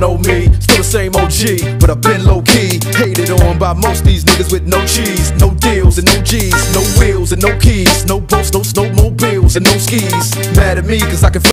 know me, still the same OG, but I've been low-key. Hated on by most these niggas with no cheese, no deals and no G's, no wheels and no keys, no boats, no snowmobiles and no skis. Mad at me cause I can